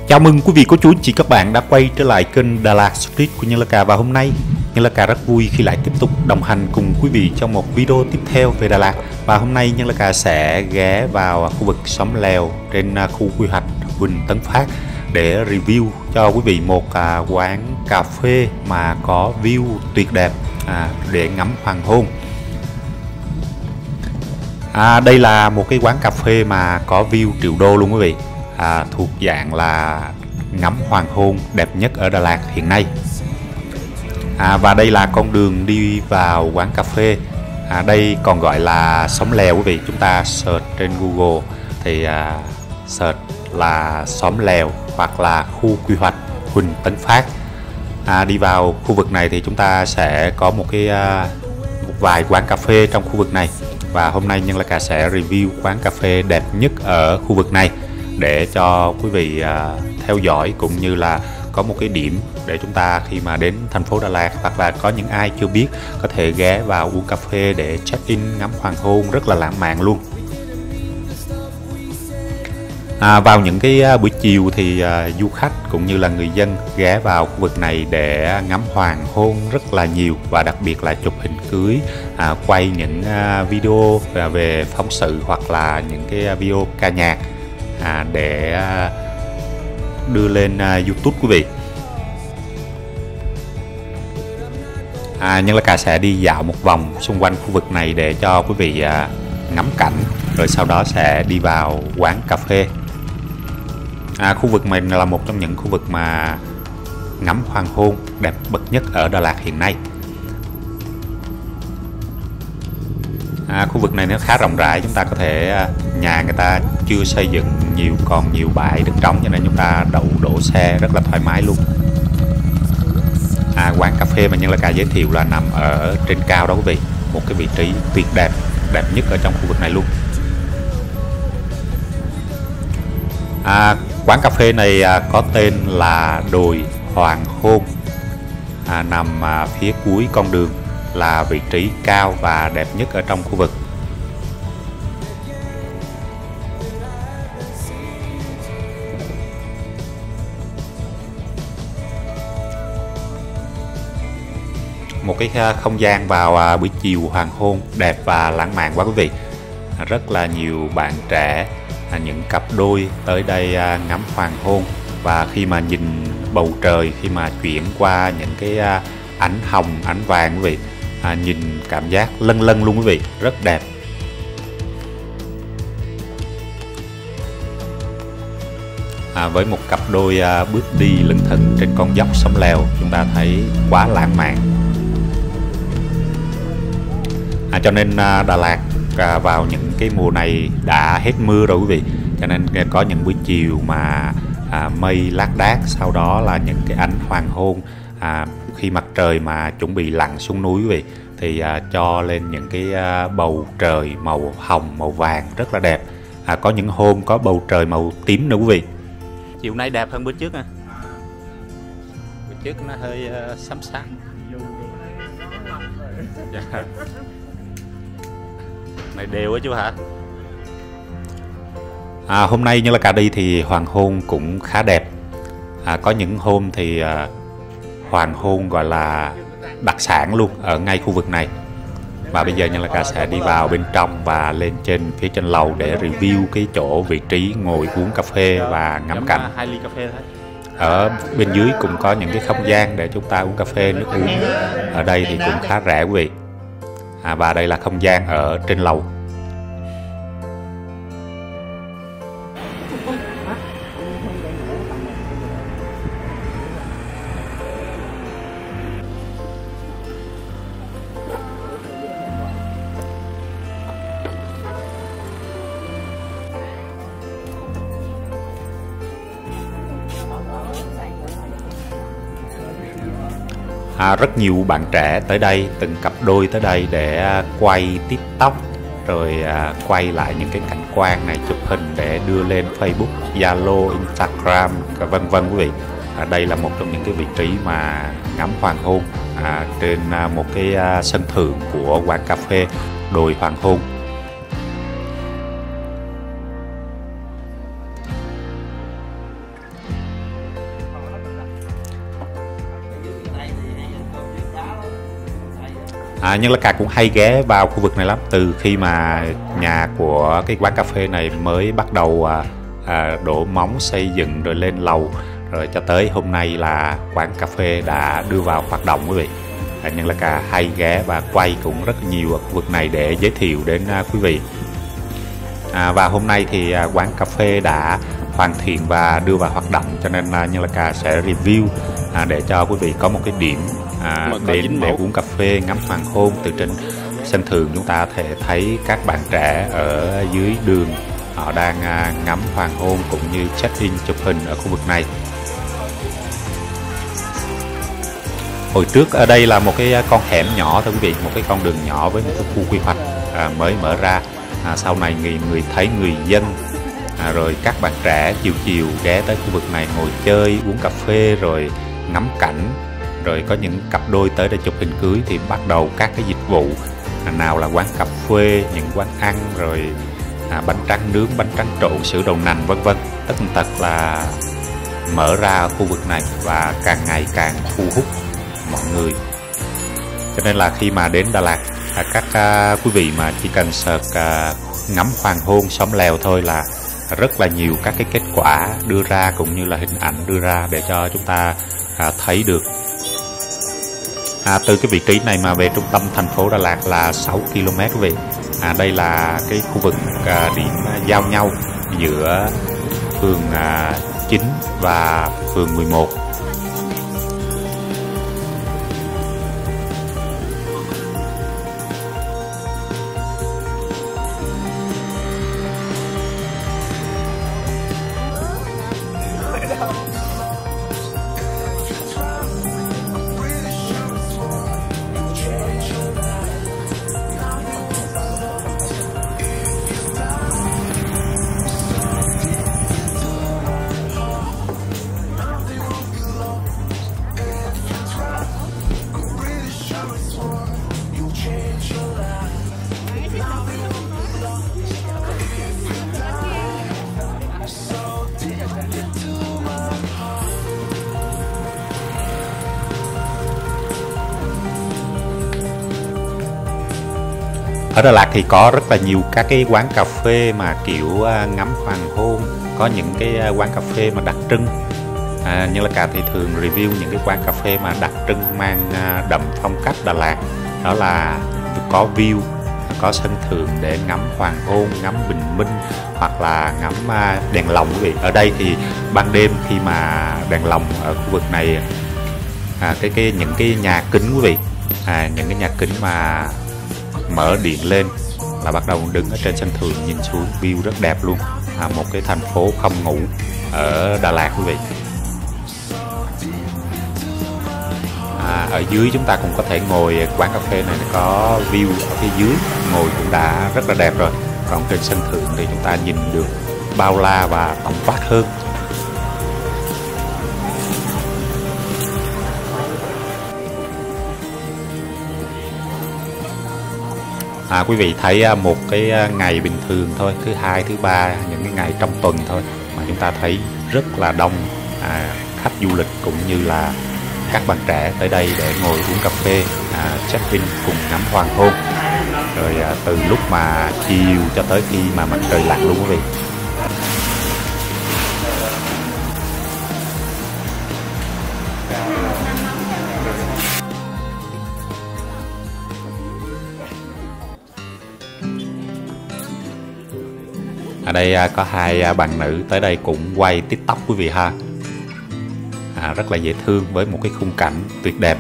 Chào mừng quý vị cô chú anh chị các bạn đã quay trở lại kênh Đà Lạt Street của Nhân La Cà. Và hôm nay Nhân La Cà rất vui khi lại tiếp tục đồng hành cùng quý vị trong một video tiếp theo về Đà Lạt. Và hôm nay Nhân La Cà sẽ ghé vào khu vực xóm Lèo trên khu quy hoạch Huỳnh Tấn Phát để review cho quý vị một quán cà phê mà có view tuyệt đẹp để ngắm hoàng hôn. Đây là một cái quán cà phê mà có view triệu đô luôn quý vị, thuộc dạng là ngắm hoàng hôn đẹp nhất ở Đà Lạt hiện nay. Và đây là con đường đi vào quán cà phê. Đây còn gọi là xóm Lèo quý vị. Chúng ta search trên Google thì search là xóm Lèo hoặc là khu quy hoạch Huỳnh Tấn Phát. Đi vào khu vực này thì chúng ta sẽ có một vài quán cà phê trong khu vực này. Và hôm nay Nhân La Cà sẽ review quán cà phê đẹp nhất ở khu vực này để cho quý vị theo dõi, cũng như là có một cái điểm để chúng ta khi mà đến thành phố Đà Lạt, hoặc là có những ai chưa biết có thể ghé vào uống cà phê để check in ngắm hoàng hôn rất là lãng mạn luôn. Vào những cái buổi chiều thì du khách cũng như là người dân ghé vào khu vực này để ngắm hoàng hôn rất là nhiều, và đặc biệt là chụp hình cưới, quay những video về phóng sự hoặc là những cái video ca nhạc để đưa lên YouTube quý vị. Nhân La Cà sẽ đi dạo một vòng xung quanh khu vực này để cho quý vị ngắm cảnh, rồi sau đó sẽ đi vào quán cà phê. Khu vực mình là một trong những khu vực mà ngắm hoàng hôn đẹp bậc nhất ở Đà Lạt hiện nay. Khu vực này nó khá rộng rãi, chúng ta có thể nhà người ta chưa xây dựng nhiều, còn nhiều bãi đất trống, cho nên chúng ta đổ xe rất là thoải mái luôn. Quán cà phê mà Nhân La Cà giới thiệu là nằm ở trên cao đó quý vị, một cái vị trí tuyệt đẹp, đẹp nhất ở trong khu vực này luôn. Quán cà phê này có tên là Đồi Hoàng Hôn, nằm phía cuối con đường, là vị trí cao và đẹp nhất ở trong khu vực. Một cái không gian vào buổi chiều hoàng hôn đẹp và lãng mạn quá quý vị. Rất là nhiều bạn trẻ, những cặp đôi tới đây ngắm hoàng hôn, và khi mà nhìn bầu trời, khi mà chuyển qua những cái ánh hồng, ánh vàng quý vị, nhìn cảm giác lân lân luôn quý vị, rất đẹp. Với một cặp đôi bước đi lững thững trên con dốc xóm Lèo, chúng ta thấy quá lãng mạn. Cho nên Đà Lạt vào những cái mùa này đã hết mưa rồi quý vị, cho nên có những buổi chiều mà mây lác đác, sau đó là những cái ánh hoàng hôn, khi mặt trời mà chuẩn bị lặn xuống núi quý vị, thì cho lên những cái bầu trời màu hồng, màu vàng rất là đẹp. Có những hôm có bầu trời màu tím nữa quý vị. Chiều nay đẹp hơn bữa trước bữa trước nó hơi xám xám. Này đều á chứ hả? Hôm nay Nhân La Cà đi thì hoàng hôn cũng khá đẹp. Có những hôm thì hoàng hôn gọi là đặc sản luôn ở ngay khu vực này. Và bây giờ Nhân La Cà sẽ đi vào bên trong và lên phía trên lầu để review cái chỗ vị trí ngồi uống cà phê và ngắm cảnh. 2 ly cà phê thôi. Ở bên dưới cũng có những cái không gian để chúng ta uống cà phê, nước uống. Ở đây thì cũng khá rẻ quý vị. Và đây là không gian ở trên lầu. Rất nhiều bạn trẻ tới đây, từng cặp đôi tới đây để quay TikTok, rồi quay lại những cái cảnh quan này, chụp hình để đưa lên Facebook, Zalo, Instagram, vân vân quý vị. Đây là một trong những cái vị trí mà ngắm hoàng hôn trên một cái sân thượng của quán cà phê Đồi Hoàng Hôn. Nhưng là Cà cũng hay ghé vào khu vực này lắm. Từ khi mà nhà của cái quán cà phê này mới bắt đầu đổ móng xây dựng rồi lên lầu, rồi cho tới hôm nay là quán cà phê đã đưa vào hoạt động quý vị. Nhưng là Cà hay ghé và quay cũng rất nhiều ở khu vực này để giới thiệu đến quý vị. Và hôm nay thì quán cà phê đã hoàn thiện và đưa vào hoạt động, cho nên Nhân là Cà sẽ review để cho quý vị có một cái điểm đến để uống cà phê, ngắm hoàng hôn. Từ trên sân thượng chúng ta có thể thấy các bạn trẻ ở dưới đường, họ đang ngắm hoàng hôn cũng như check in chụp hình ở khu vực này. Hồi trước ở đây là một cái con hẻm nhỏ thôi quý vị, một cái con đường nhỏ với một cái khu quy hoạch mới mở ra. Sau này người thấy người dân rồi các bạn trẻ chiều chiều ghé tới khu vực này ngồi chơi, uống cà phê rồi ngắm cảnh, rồi có những cặp đôi tới để chụp hình cưới thì bắt đầu các cái dịch vụ, nào là quán cà phê, những quán ăn, rồi bánh tráng nướng, bánh tráng trộn, sữa đậu nành vân vân, tất tật là mở ra ở khu vực này và càng ngày càng thu hút mọi người. Cho nên là khi mà đến Đà Lạt, các quý vị mà chỉ cần search ngắm hoàng hôn xóm lèo thôi là rất là nhiều các cái kết quả đưa ra cũng như là hình ảnh đưa ra để cho chúng ta thấy được. Từ cái vị trí này mà về trung tâm thành phố Đà Lạt là 6 km quý vị. Đây là cái khu vực điểm giao nhau giữa phường 9 và phường 11. Ở Đà Lạt thì có rất là nhiều các cái quán cà phê mà kiểu ngắm hoàng hôn, có những cái quán cà phê mà đặc trưng. Như là Cà thì thường review những cái quán cà phê mà đặc trưng mang đậm phong cách Đà Lạt. Đó là có view, có sân thượng để ngắm hoàng hôn, ngắm bình minh hoặc là ngắm đèn lồng quý vị. Ở đây thì ban đêm khi mà đèn lồng ở khu vực này, những cái nhà kính quý vị, những cái nhà kính mà mở điện lên là bắt đầu đứng ở trên sân thượng nhìn xuống, view rất đẹp luôn. Một cái thành phố không ngủ ở Đà Lạt quý vị. Ở dưới chúng ta cũng có thể ngồi, quán cà phê này có view ở phía dưới, ngồi cũng đã rất là đẹp rồi. Còn trên sân thượng thì chúng ta nhìn được bao la và tổng quát hơn. Quý vị thấy một cái ngày bình thường thôi, thứ hai, thứ ba, những cái ngày trong tuần thôi mà chúng ta thấy rất là đông khách du lịch cũng như là các bạn trẻ tới đây để ngồi uống cà phê, check in cùng ngắm hoàng hôn. Rồi từ lúc mà chiều cho tới khi mà mặt trời lặn luôn quý vị. Ở đây có hai bạn nữ tới đây cũng quay TikTok quý vị ha. Rất là dễ thương với một cái khung cảnh tuyệt đẹp.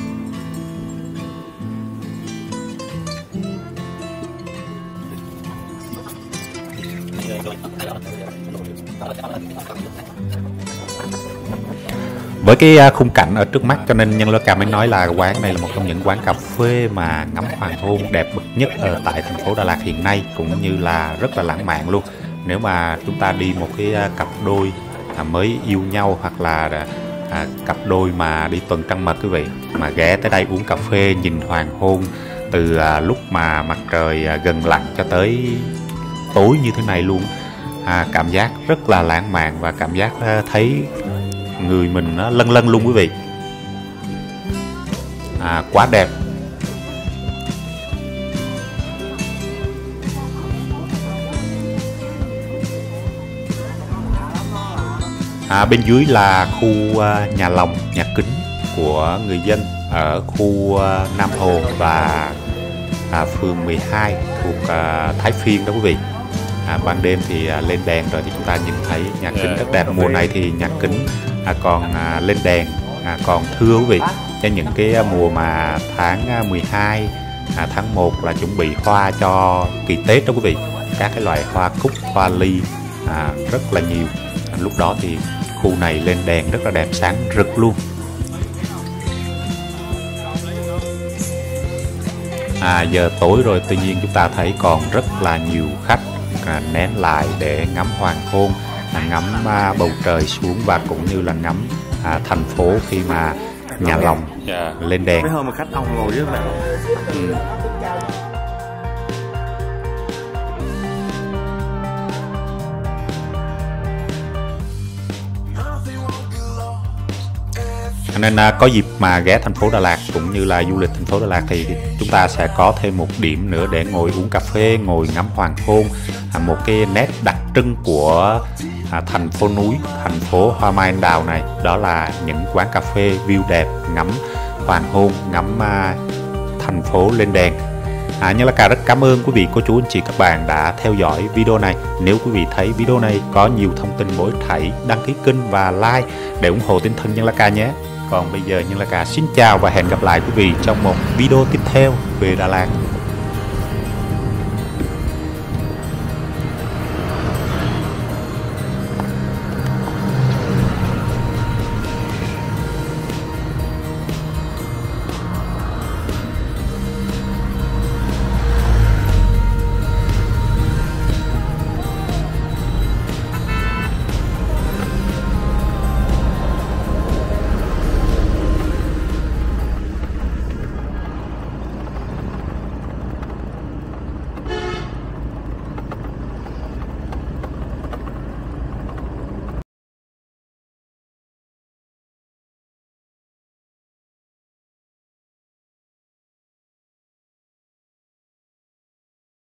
Với cái khung cảnh ở trước mắt cho nên Nhân Lô Cà mới nói là quán này là một trong những quán cà phê mà ngắm hoàng hôn đẹp bậc nhất ở tại thành phố Đà Lạt hiện nay, cũng như là rất là lãng mạn luôn. Nếu mà chúng ta đi một cái cặp đôi mới yêu nhau hoặc là cặp đôi mà đi tuần trăng mật quý vị, mà ghé tới đây uống cà phê nhìn hoàng hôn từ lúc mà mặt trời gần lặn cho tới tối như thế này luôn, cảm giác rất là lãng mạn và cảm giác thấy người mình nó lân lân luôn quý vị. Quá đẹp. Bên dưới là khu nhà lòng, nhà kính của người dân ở khu Nam Hồ và phường 12 thuộc Thái Phiên đó quý vị. Ban đêm thì lên đèn rồi thì chúng ta nhìn thấy nhà kính rất đẹp. Mùa này thì nhà kính còn lên đèn còn thưa quý vị, cho những cái mùa mà tháng 12, tháng 1 là chuẩn bị hoa cho kỳ Tết đó quý vị. Các cái loại hoa cúc, hoa ly rất là nhiều. Lúc đó thì khu này lên đèn rất là đẹp, sáng rực luôn. Giờ tối rồi, tuy nhiên chúng ta thấy còn rất là nhiều khách nén lại để ngắm hoàng hôn, ngắm bầu trời xuống và cũng như là ngắm thành phố khi mà nhà lòng lên đèn. Mấy hôm mà khách đông ngồi với bạn. Nên có dịp mà ghé thành phố Đà Lạt cũng như là du lịch thành phố Đà Lạt thì chúng ta sẽ có thêm một điểm nữa để ngồi uống cà phê, ngồi ngắm hoàng hôn. Một cái nét đặc trưng của thành phố núi, thành phố hoa mai anh đào này, đó là những quán cà phê view đẹp, ngắm hoàng hôn, ngắm thành phố lên đèn. Nhân Lá Cà rất cảm ơn quý vị, cô chú, anh chị, các bạn đã theo dõi video này. Nếu quý vị thấy video này có nhiều thông tin bổ ích, hãy đăng ký kênh và like để ủng hộ tinh thần Nhân Lá Cà nhé. Còn bây giờ Nhân Lá Cà xin chào và hẹn gặp lại quý vị trong một video tiếp theo về Đà Lạt.